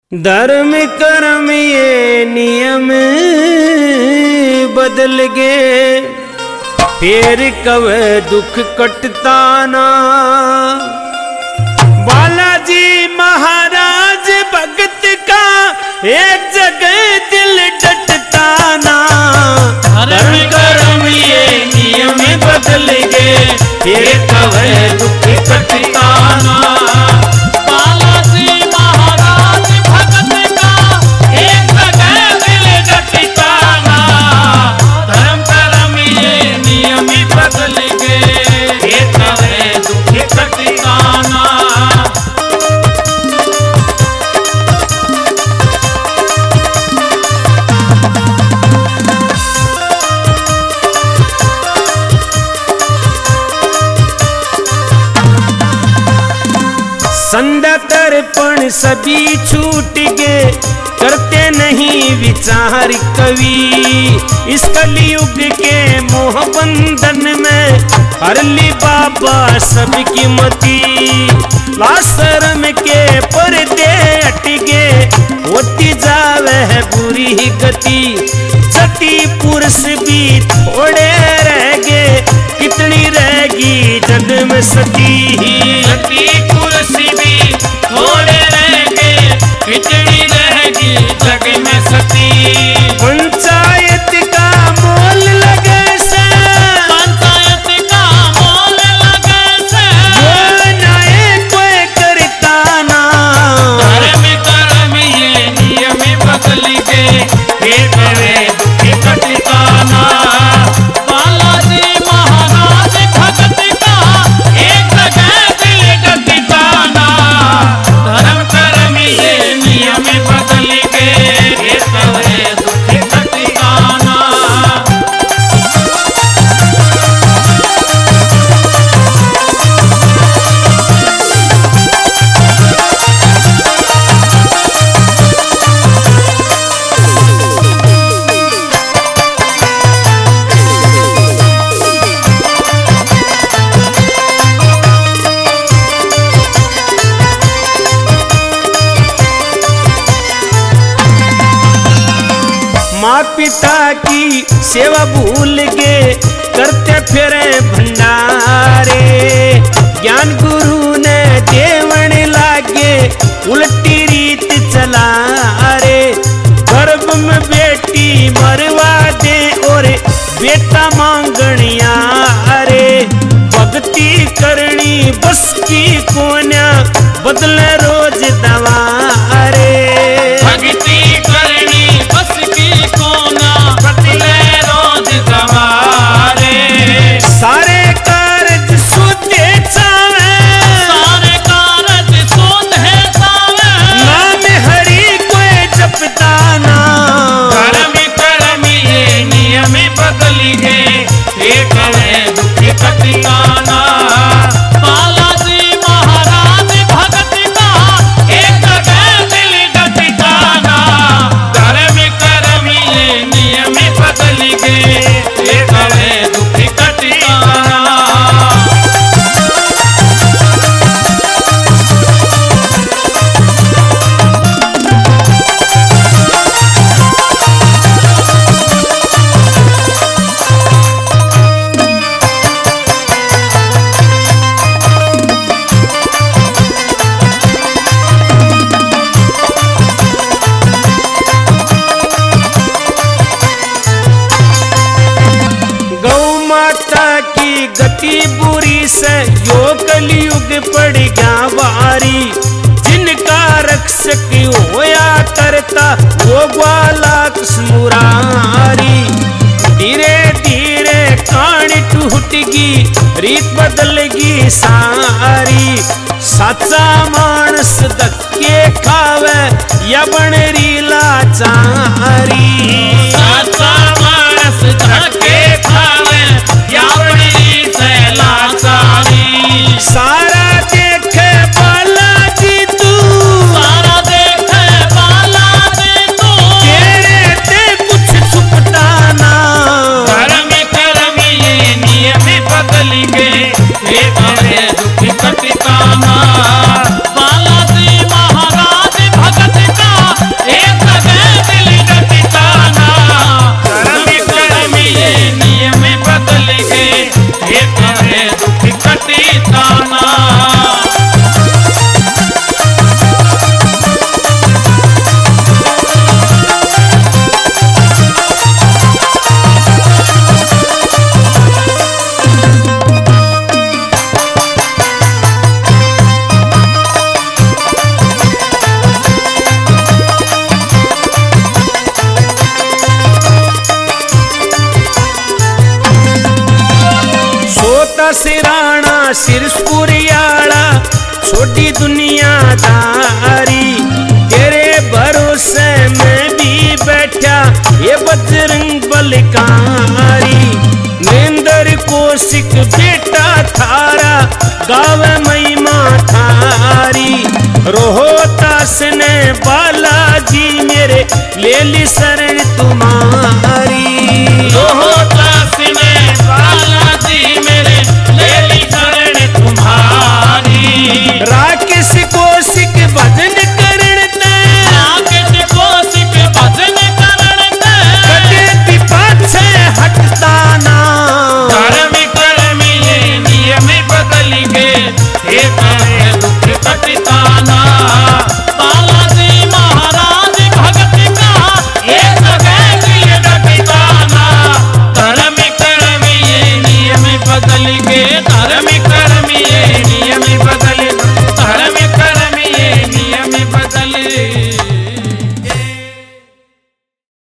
धर्म कर्म ये नियम बदल गए, फिर कब दुख कटता ना। बालाजी महाराज भगत का एक जगह दिल डटता ना। धर्म कर्म ये नियम बदल गए, फिर कब दुख कटता ना। संध्या तर्पण सभी छूट गए, करते नहीं विचार कवि। इस कलयुग के मोह बंधन में हर ली बाबा सबकी मती। लाशरम के पर्दे हट गए, होती जावे है बुरी गति। सती पुरुष भी थोड़े रह गए, कितनी रहेगी जग में सती। सती पुरुष भी थोड़े रह गए, कितनी रहेगी जग में सती। पंचायत का मोल लगे से, पंचायत का मोल लगे से, जो नाए कोई करता ना। धर्म कर्म ये नियम बदल गए, फिर करे दुख कटता ना। बालाजी महाराज भगत का एक जगह दिल डटता ना। धर्म कर्म ये नियम बदल गए, फिर करे दुख कटता ना। माँ पिता की सेवा भूल गए, करते फिरे भंडारे। ज्ञान गुरु ने देवण लागे, उल्टी रीत चला रे। गर्भ में बेटी मरवा दे और बेटा मांगनिया रे। भक्ति करनी बस की कोन्या, बदले रोज दवा रे। भक्ति करनी बस की कोना, बदले रोज गवारे। सारे कारज सूते चावे, सारे कारज सोधे सावे, नाम हरि कोई जपता ना। धर्म कर्म ये नियम बदल गए, ये करे दुख कटता ना। बालाजी महाराज भगत का एक जगह दिल डटता ना। धर्म कर्म ये नियम बदल गए, ये करे दुख कटता ना। गौ माता की गति बुरी से, यो कलयुग पड़ गया वारी। जिनका रक्षक होया करता, वो ग्वाला मुरारी। धीरे धीरे कहानी टूटगी, रीत बदलगी सारी। साचा मानस धक्के खावे, या बन रीला चारी। साचा मानस धक्के खावे, या बड़ी लाचारी। सारा देखे बालाजी तू, सारा देखे बालाजी तू, तेरे ते कुछ छुपता ना। धर्म कर्म ये नियम बदल गए, ये करे दुख कटता ना। बालाजी महाराज भगत का सिरपुरियाड़ा छोटी दुनियादारी, तेरे भरोसे में भी बैठा ये बजरंग बलकारी। नरेंद्र कौशिक बेटा थारा गावे महिमा थारी, रोहतास ने बालाजी मेरे ले ली शरण तुम्हारी।